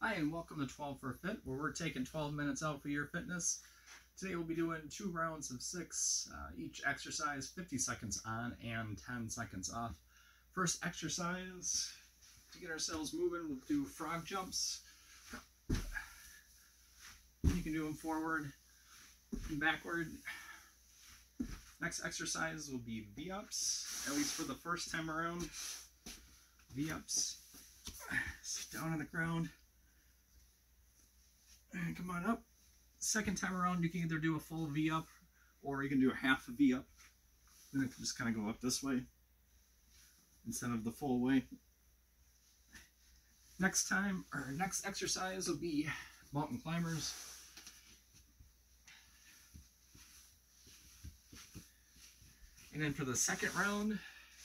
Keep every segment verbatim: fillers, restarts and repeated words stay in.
Hi, and welcome to twelve for Fit, where we're taking twelve minutes out for your fitness. Today we'll be doing two rounds of six, uh, each exercise fifty seconds on and ten seconds off. First exercise, to get ourselves moving, we'll do frog jumps. You can do them forward and backward. Next exercise will be V-ups, at least for the first time around. V-ups. Sit down on the ground. And come on up. Second time around, you can either do a full V-up or you can do a half a V-up. Then it can just kind of go up this way instead of the full way. Next time, or next exercise will be mountain climbers. And then for the second round,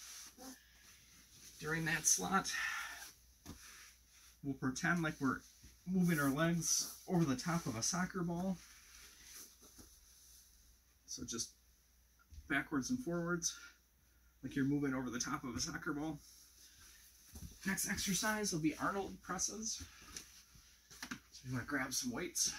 during that slot, we'll pretend like we're moving our legs over the top of a soccer ball. So just backwards and forwards, like you're moving over the top of a soccer ball. Next exercise will be Arnold presses. So you want to grab some weights.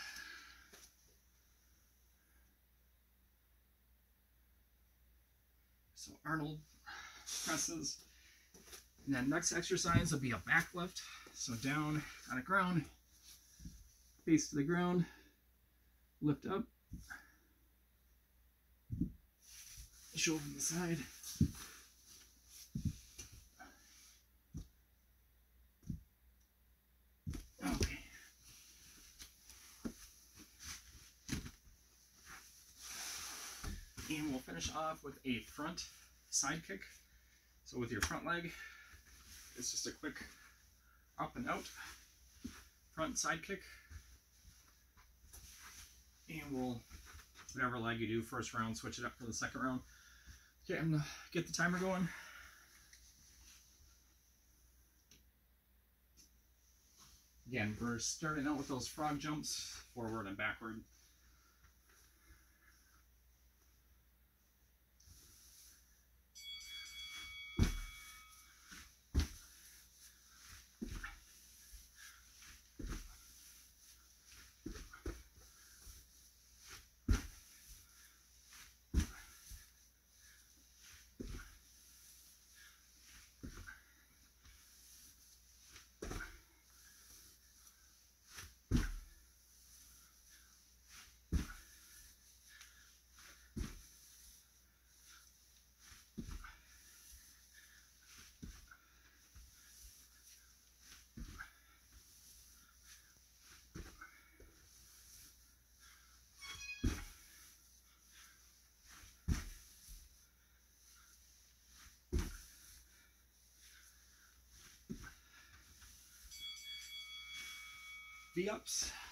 So Arnold presses. And then next exercise will be a back lift. So down on the ground, face to the ground, lift up, shoulder to the side. Okay. And we'll finish off with a front side kick. So with your front leg, it's just a quick up and out front side kick. And we'll, whatever leg you do first round, switch it up for the second round. Okay, I'm gonna get the timer going. Again, we're starting out with those frog jumps, forward and backward. V-ups.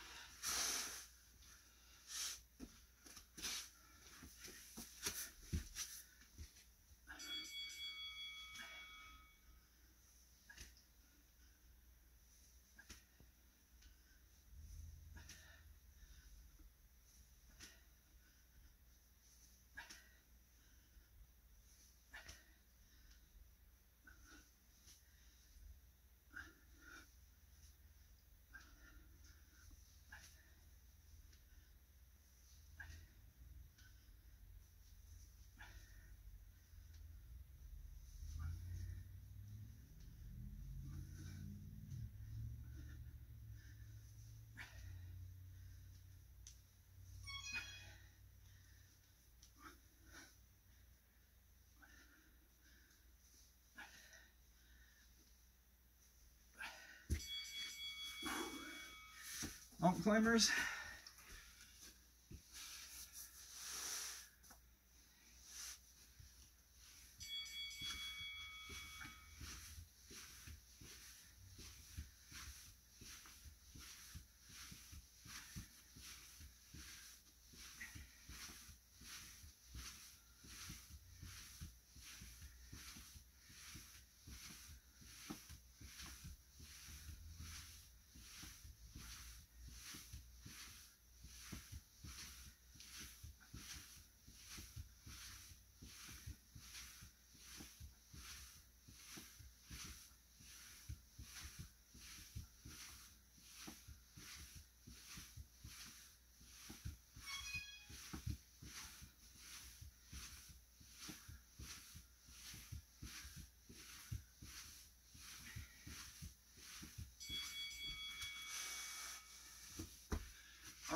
Mountain climbers.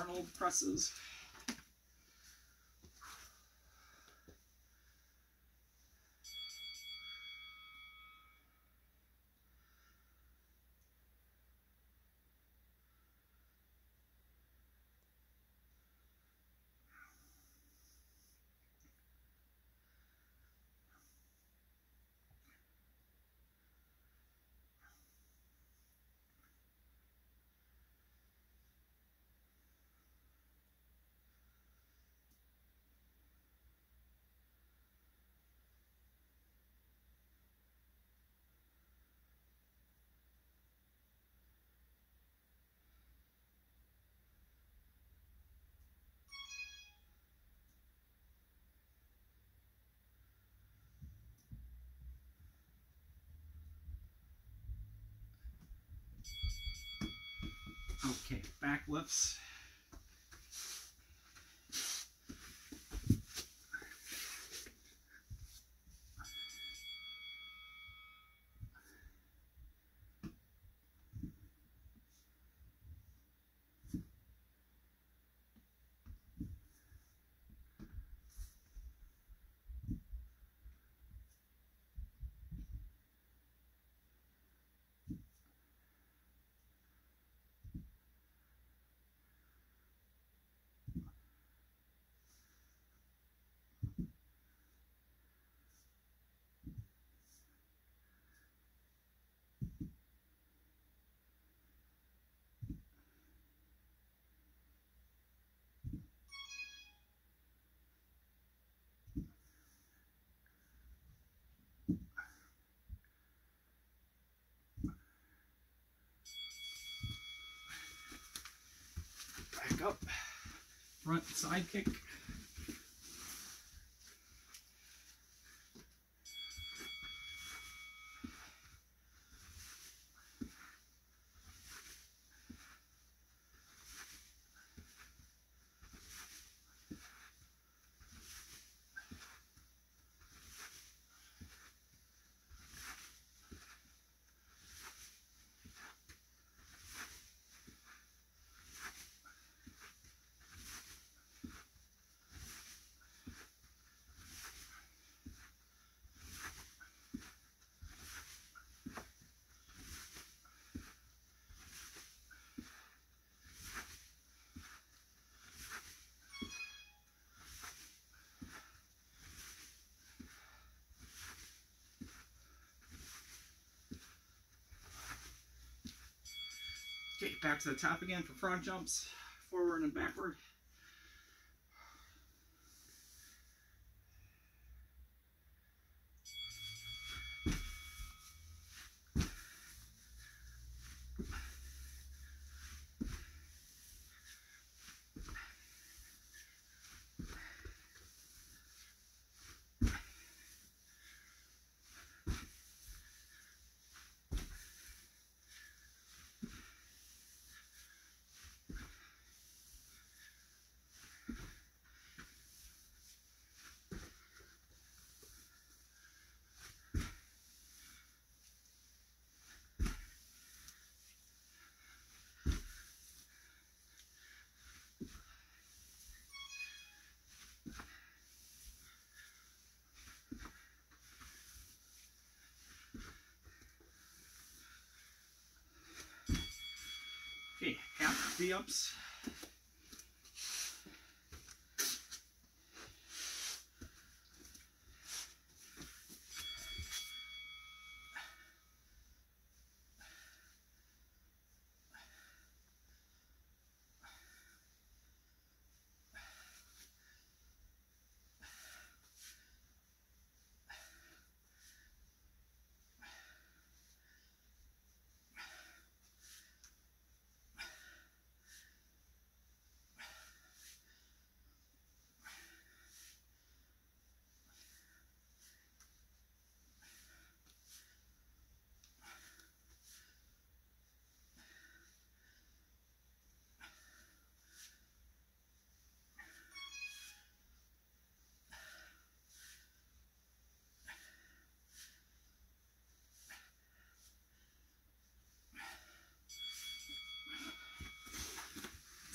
Arnold presses. Okay, back lifts. Back up. Front side kick. Okay, back to the top again for front jumps, forward and backward. Okay, half V-ups.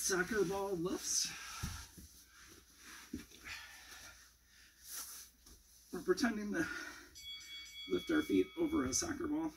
soccer ball lifts. We're pretending to lift our feet over a soccer ball.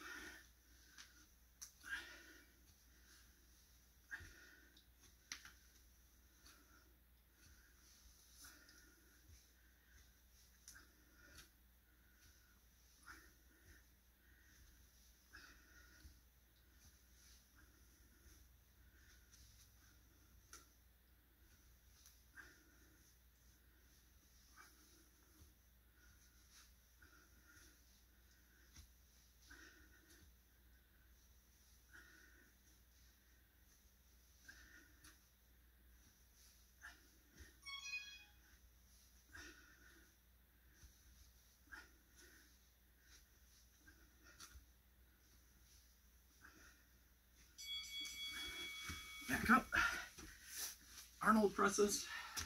Back up. Arnold presses.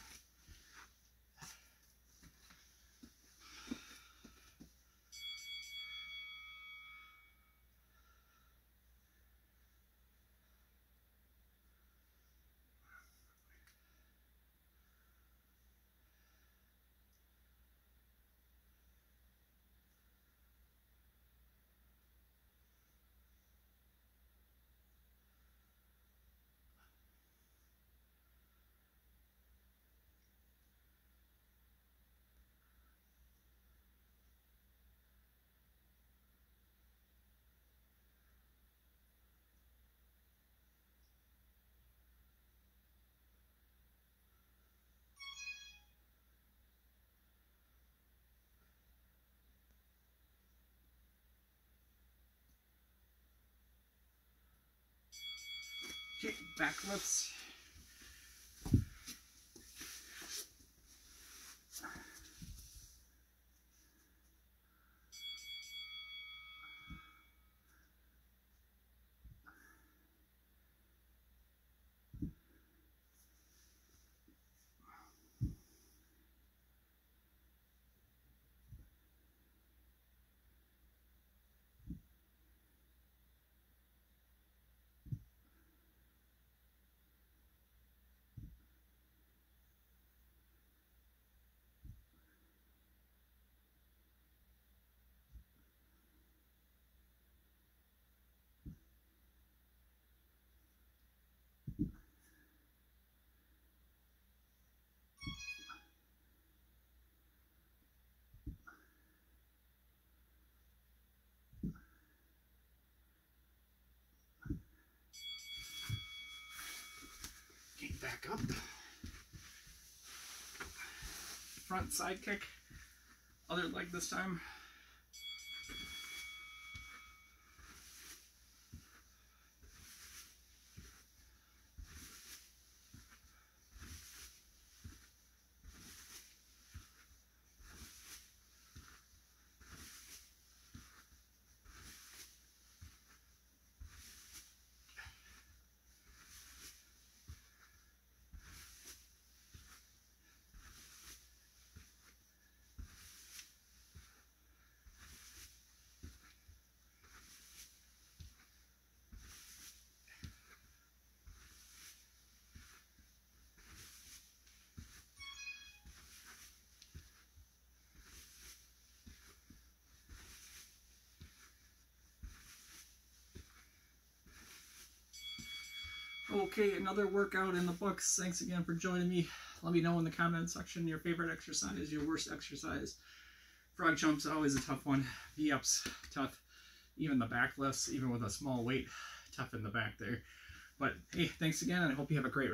Okay, back lifts. Okay, back up. Front side kick. Other leg this time. Okay, another workout in the books. Thanks again for joining me. Let me know in the comment section your favorite exercise, your worst exercise. Frog jumps, always a tough one. V-ups, tough. Even the back lifts, even with a small weight, tough in the back there. But hey, thanks again, and I hope you have a great